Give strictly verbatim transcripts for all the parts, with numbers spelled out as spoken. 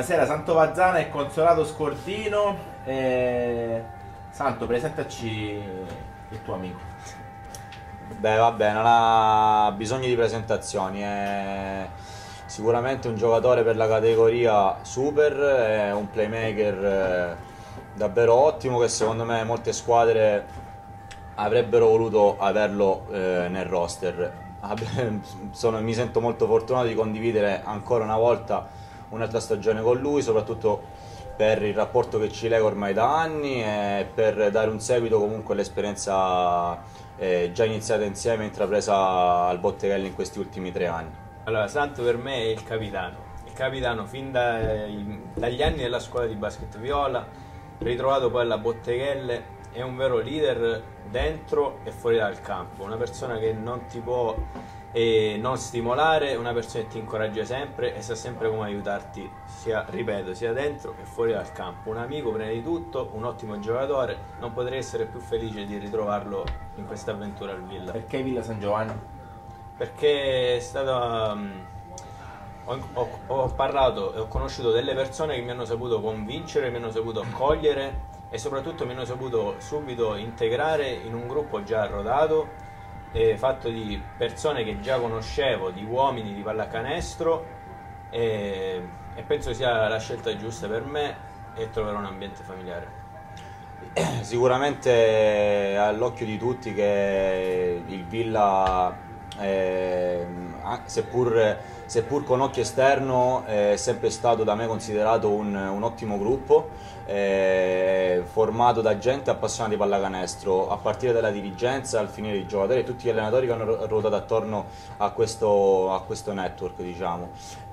Buonasera, Santo Vazzana e Consolato Scordino. Eh, Santo, presentaci il tuo amico. Beh, vabbè, non ha bisogno di presentazioni, è sicuramente un giocatore per la categoria super, è un playmaker eh, davvero ottimo che secondo me molte squadre avrebbero voluto averlo eh, nel roster. Sono- mi sento molto fortunato di condividere ancora una volta un'altra stagione con lui, soprattutto per il rapporto che ci lega ormai da anni e per dare un seguito comunque all'esperienza eh, già iniziata insieme e intrapresa al Botteghelle in questi ultimi tre anni. Allora, Santo per me è il capitano, il capitano fin dai- dagli anni della scuola di basket viola, ritrovato poi alla Botteghelle, è un vero leader dentro e fuori dal campo, una persona che non ti può eh, non stimolare, una persona che ti incoraggia sempre e sa sempre come aiutarti, sia, ripeto, sia dentro che fuori dal campo. Un amico prima di tutto, un ottimo giocatore, non potrei essere più felice di ritrovarlo in questa avventura al Villa. Perché Villa San Giovanni? Perché è stata mm, ho, ho- ho parlato e ho conosciuto delle persone che mi hanno saputo convincere, mi hanno saputo accogliere e soprattutto mi hanno saputo subito integrare in un gruppo già rodato, eh, fatto di persone che già conoscevo, di uomini di pallacanestro, e, e penso sia la scelta giusta per me e troverò un ambiente familiare. Sicuramente è all'occhio di tutti che il Villa, eh, ah, seppur, seppur con occhio esterno, è sempre stato da me considerato un, un ottimo gruppo, eh, formato da gente appassionata di pallacanestro, a partire dalla dirigenza al finire i giocatori e tutti gli allenatori che hanno ro- ruotato attorno a questo, a questo network, diciamo.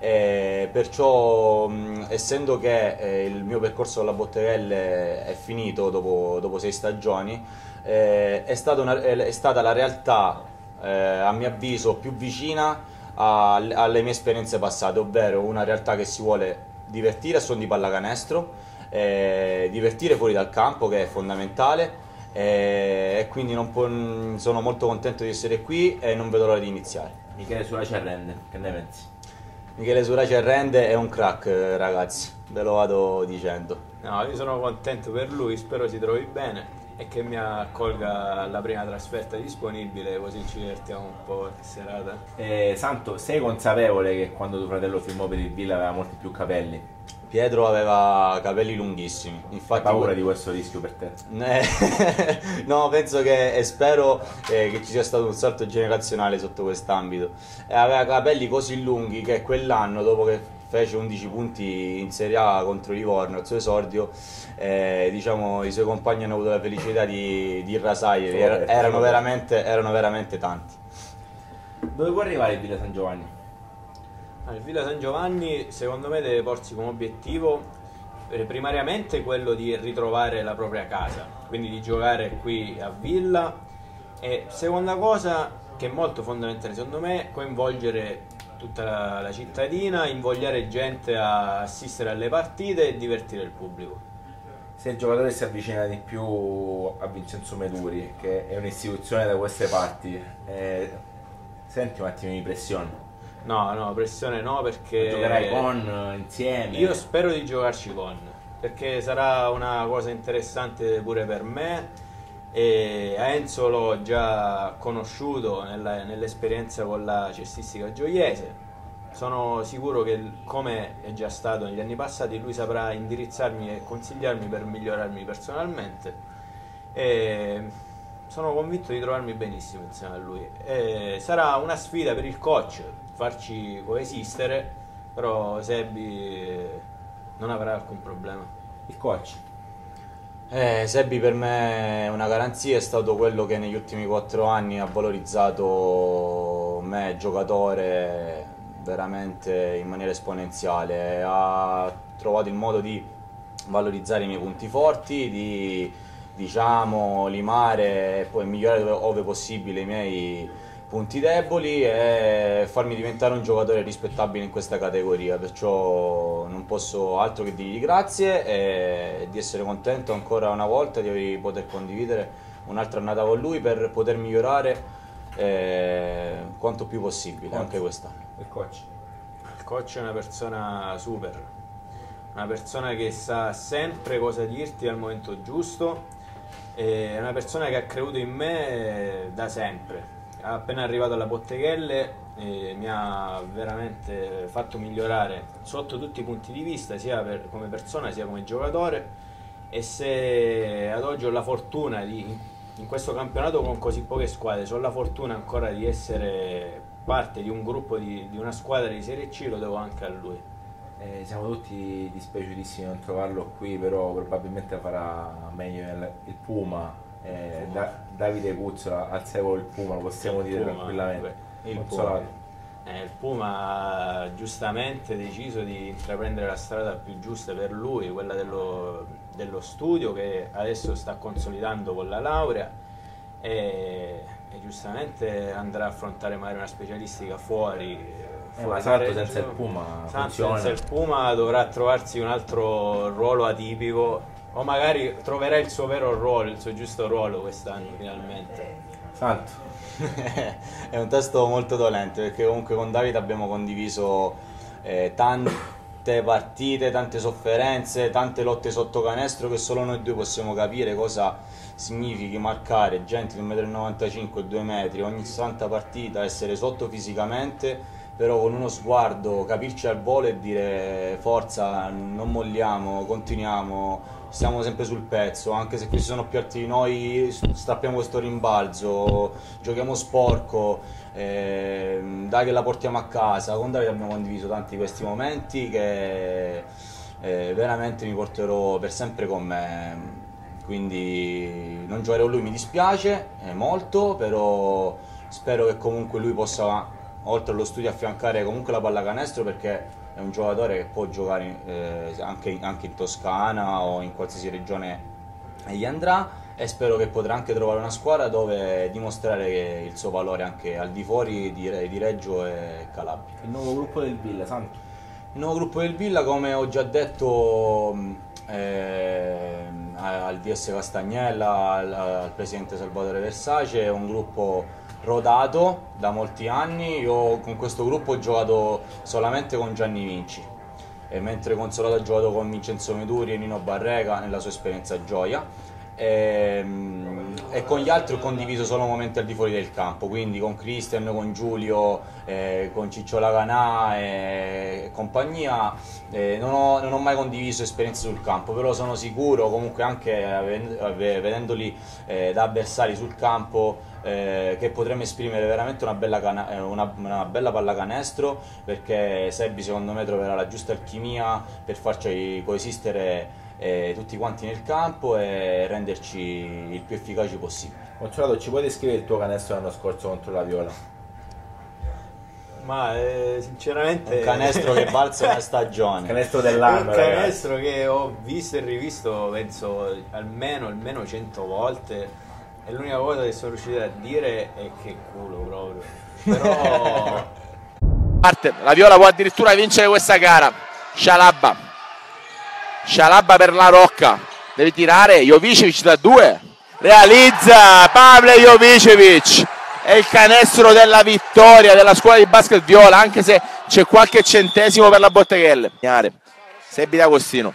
E perciò, mh, essendo che eh, il mio percorso con la Botteghelle è finito dopo, dopo sei stagioni, eh, è, stata una- è stata la realtà, eh, a mio avviso, più vicina a- alle mie esperienze passate, ovvero una realtà che si vuole divertire a suon di pallacanestro, eh, divertire fuori dal campo, che è fondamentale, eh, e quindi non può- sono molto contento di essere qui e non vedo l'ora di iniziare. Michele Suraci arrende, che ne pensi? Michele Suraci arrende, è un crack, eh, ragazzi, ve lo vado dicendo. No, io sono contento per lui, spero si trovi bene e che mi accolga alla prima trasferta disponibile, così ci divertiamo un po' in serata. Eh, Santo, sei consapevole che quando tuo fratello firmò per il Villa aveva molti più capelli? Pietro aveva capelli lunghissimi, Hai infatti paura di questo rischio per te? Eh, no, penso che e spero eh, che ci sia stato un salto generazionale sotto quest'ambito. Eh, aveva capelli così lunghi che quell'anno, dopo che fece undici punti in Serie A contro Livorno al suo esordio, eh, diciamo, i suoi compagni hanno avuto la felicità di, di rasarli. Solo Er- per- erano, solo per- veramente, erano veramente tanti. Dove può arrivare il Villa San Giovanni? Ah, il Villa San Giovanni secondo me deve porsi come obiettivo eh, primariamente quello di ritrovare la propria casa, quindi di giocare qui a Villa, e seconda cosa che è molto fondamentale secondo me, coinvolgere tutta la, la cittadina, invogliare gente a assistere alle partite e divertire il pubblico. Se il giocatore si avvicina di più a Vincenzo Meduri, che è un'istituzione da queste parti, eh, senti un attimo di pressione. No, no, pressione no, perché Giocherai con, insieme? io spero di giocarci con, perché sarà una cosa interessante pure per me. E a Enzo l'ho già conosciuto nella- nell'esperienza con la cestistica gioiese. Sono sicuro che, come è già stato negli anni passati, lui saprà indirizzarmi e consigliarmi per migliorarmi personalmente. E sono convinto di trovarmi benissimo insieme a lui. E sarà una sfida per il coach farci coesistere, però Sebi eh, non avrà alcun problema. Il coach? Eh, Sebbi per me è una garanzia, è stato quello che negli ultimi quattro anni ha valorizzato me, giocatore, veramente in maniera esponenziale. Ha trovato il modo di valorizzare i miei punti forti, di, diciamo, limare e poi migliorare dove, ove possibile i miei punti deboli e farmi diventare un giocatore rispettabile in questa categoria, perciò non posso altro che dirgli grazie e di essere contento ancora una volta di poter condividere un'altra annata con lui per poter migliorare eh, quanto più possibile Quanto? anche quest'anno. Il coach? Il coach è una persona super, una persona che sa sempre cosa dirti al momento giusto, è una persona che ha creduto in me da sempre. Appena arrivato alla Botteghelle eh, mi ha veramente fatto migliorare sotto tutti i punti di vista, sia per, come persona sia come giocatore, e se ad oggi ho la fortuna di, in questo campionato con così poche squadre, ho la fortuna ancora di essere parte di un gruppo di, di una squadra di Serie C, lo devo anche a lui. Eh, siamo tutti dispiaciutissimi di non trovarlo qui, però probabilmente farà meglio il, il Puma. Eh, da, Davide Cuzzola al secolo il Puma, lo possiamo Il dire Puma, tranquillamente. beh, il, Consolato. Puma, eh, il Puma ha giustamente deciso di intraprendere la strada più giusta per lui, quella dello, dello studio, che adesso sta consolidando con la laurea, e, e giustamente andrà a affrontare magari una specialistica fuori. Eh, ma Santo senza il Puma Santo funziona. senza il Puma dovrà trovarsi un altro ruolo atipico, o magari troverà il suo vero ruolo, il suo giusto ruolo quest'anno finalmente. Santo. È un testo molto dolente, perché comunque con Davide abbiamo condiviso eh, tante partite, tante sofferenze, tante lotte sotto canestro, che solo noi due possiamo capire cosa significhi marcare gente di un metro e novantacinque, due metri ogni santa partita, essere sotto fisicamente, però con uno sguardo capirci al volo e dire forza, non molliamo, continuiamo, stiamo sempre sul pezzo, anche se questi sono più alti di noi, strappiamo questo rimbalzo, giochiamo sporco, eh, dai che la portiamo a casa. Con Davide abbiamo condiviso tanti di questi momenti che eh, veramente mi porterò per sempre con me, quindi non giocare con lui mi dispiace eh, molto, però spero che comunque lui possa, oltre allo studio, affiancare comunque la pallacanestro, perché è un giocatore che può giocare eh, anche, anche in Toscana o in qualsiasi regione gli andrà, e spero che potrà anche trovare una squadra dove dimostrare che il suo valore anche al di fuori di, di Reggio e Calabria. Il nuovo gruppo del Villa, Santo. Il nuovo gruppo del Villa, come ho già detto eh, al D S Castagnella, al, al presidente Salvatore Versace, è un gruppo rodato da molti anni. Io con questo gruppo ho giocato solamente con Gianni Vinci, e mentre Consolato ha giocato con Vincenzo Meduri e Nino Barrega nella sua esperienza a Gioia, e, e con gli altri ho condiviso solo momenti al di fuori del campo, quindi con Cristian, con Giulio, eh, con Ciccio Laganà e compagnia. Eh, non, ho, non ho mai condiviso esperienze sul campo, però sono sicuro, comunque anche vedendoli eh, da avversari sul campo, Eh, che potremmo esprimere veramente una bella, cana una, una bella pallacanestro, perché Sebbi secondo me troverà la giusta alchimia per farci coesistere eh, tutti quanti nel campo e renderci il più efficaci possibile. Consolato, ci puoi descrivere il tuo canestro l'anno scorso contro la Viola? Ma eh, sinceramente Un canestro che balza una stagione. Canestro è dell'anno, un ragazzi. canestro che ho visto e rivisto penso almeno, almeno cento volte, e l'unica cosa che sono riuscito a dire è che culo proprio. Però parte, la Viola può addirittura vincere questa gara. Scialabba Scialabba per la Rocca, deve tirare Jovicevic da due, realizza Pavle Jovicevic, è il canestro della vittoria della scuola di basket Viola, anche se c'è qualche centesimo per la Botteghelle. Sebbi D'Agostino,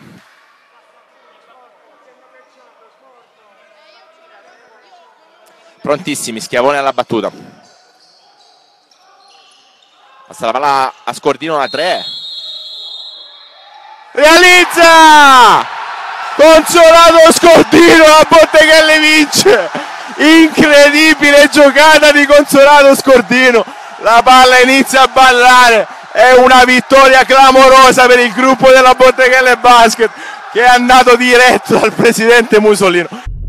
prontissimi, Schiavone alla battuta, passa la palla a Scordino da tre, realizza Consolato Scordino, la Botteghelle vince, incredibile giocata di Consolato Scordino, la palla inizia a ballare, è una vittoria clamorosa per il gruppo della Botteghelle Basket, che è andato diretto dal presidente Musolino.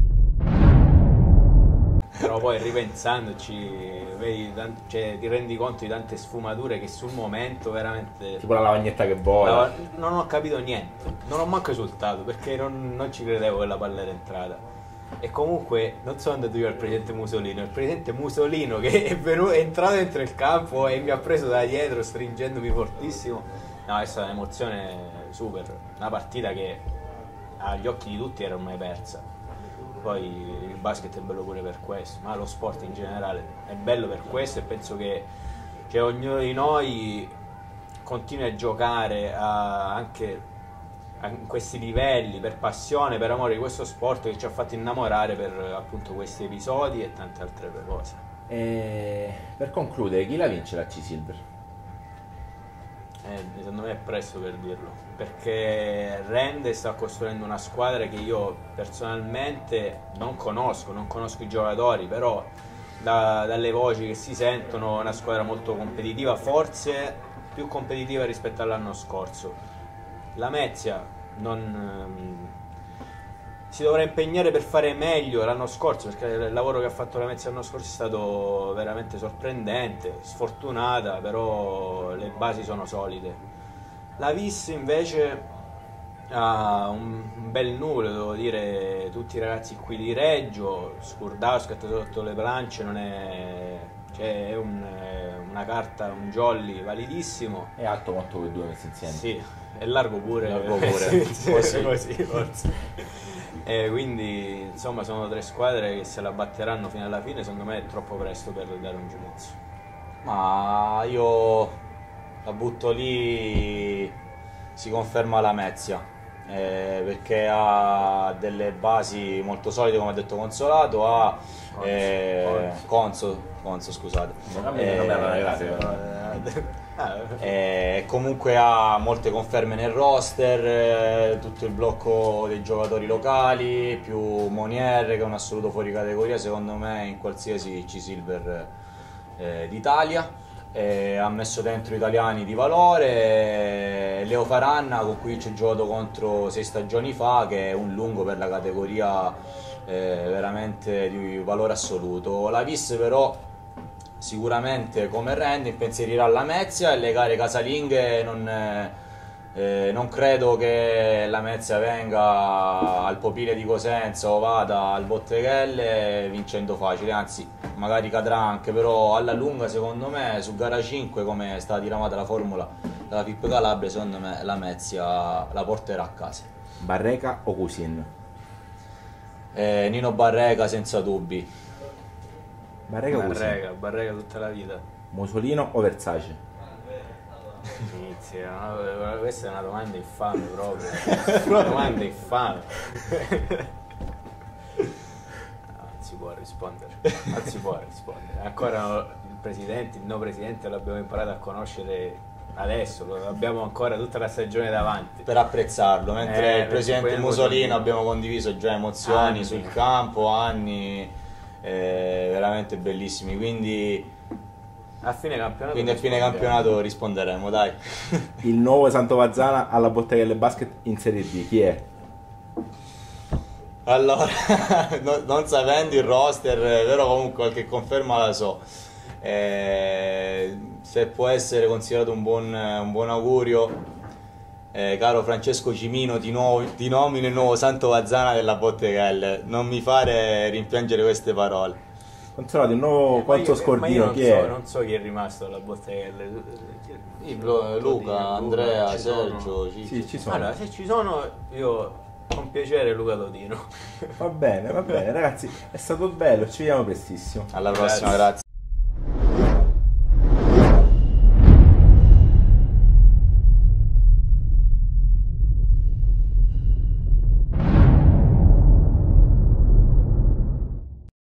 Però poi ripensandoci vedi, cioè, ti rendi conto di tante sfumature che sul momento veramente Tipo la lavagnetta che vola. no, non ho capito niente, non ho manco esultato perché non, non ci credevo che la palla era entrata. E comunque non sono andato io al presidente Musolino, è il presidente Musolino che è, venuto, è entrato dentro il campo e mi ha preso da dietro stringendomi fortissimo. No, è stata un'emozione super, una partita che agli occhi di tutti era ormai persa. Poi il basket è bello pure per questo, ma lo sport in generale è bello per questo, e penso che cioè, ognuno di noi continui a giocare, a anche in questi livelli, per passione, per amore di questo sport che ci ha fatto innamorare per appunto questi episodi e tante altre cose. E per concludere, chi la vince la C-Silver? Eh, secondo me è presto per dirlo, perché Rende sta costruendo una squadra che io personalmente non conosco, non conosco i giocatori, però da, dalle voci che si sentono è una squadra molto competitiva, forse più competitiva rispetto all'anno scorso. La Mezia non, ehm, si dovrà impegnare per fare meglio l'anno scorso, perché il lavoro che ha fatto la Mezia l'anno scorso è stato veramente sorprendente, sfortunata, però le basi sono solide. La Vis invece ha un, un bel nucleo, devo dire, tutti i ragazzi qui di Reggio, Scurdauscat sotto le planche non è, cioè è un, una carta, un jolly validissimo. È alto quanto quei due messi insieme. Sì, è largo pure, largo pure. sì, così, così forse. E quindi insomma sono tre squadre che se la batteranno fino alla fine, secondo me è troppo presto per dare un giudizio. Ma io la butto lì, si conferma la Mezia, eh, perché ha delle basi molto solide, come ha detto Consolato, ha Conso, eh, Conso, Conso scusate. Non mi non mi era grazie. E comunque ha molte conferme nel roster, eh, tutto il blocco dei giocatori locali, più Monier che è un assoluto fuori categoria secondo me in qualsiasi C-Silver eh, d'Italia. Eh, ha messo dentro italiani di valore, eh, Leo Faranna con cui ci ho giocato contro sei stagioni fa, che è un lungo per la categoria, eh, veramente di valore assoluto. La Vis però sicuramente come Randy impensierirà la Mezia, e le gare casalinghe non, eh, non credo che la Mezia venga al Popile di Cosenza o vada al Botteghelle vincendo facile, anzi magari cadrà anche, però alla lunga secondo me su gara cinque, come è stata diramata la formula dalla F I P Calabria, secondo me la Mezia la porterà a casa. Barreca o Cusin? eh, Nino Barreca senza dubbi. Barreca o Cusin? Barreca, Barreca tutta la vita. Mussolino o Versace? Inizia, no? Questa è una domanda infame proprio. Una domanda infame. No, non si può rispondere. Non si può rispondere. Ancora il presidente, il no presidente l'abbiamo imparato a conoscere adesso, lo abbiamo ancora tutta la stagione davanti. Per apprezzarlo, mentre Eh, il presidente Mussolino abbiamo condiviso già emozioni anni sul campo, anni eh, veramente bellissimi, quindi a fine campionato quindi a fine campionato risponderemo, dai. Il nuovo Santo Vazzana alla Botteghelle Basket in Serie D, chi è? Allora, no, non sapendo il roster, però comunque qualche conferma la so. Eh, se può essere considerato un buon, un buon augurio, eh, caro Francesco Cimino, ti, nuovo, ti nomino il nuovo Santo Vazzana della Botteghelle. Non mi fare rimpiangere queste parole. Consolato, il nuovo Eh, Quanto ma io- ma Scordino, io non chi so, è? Non so chi è rimasto alla Botteghelle. Luca, Luca, Andrea, ci sono. Sergio, ci- Sì, ci sono. Allora, se ci sono, io con piacere Luca Todino. Va bene, va bene, ragazzi, è stato bello, ci vediamo prestissimo. alla prossima, Grazie. grazie.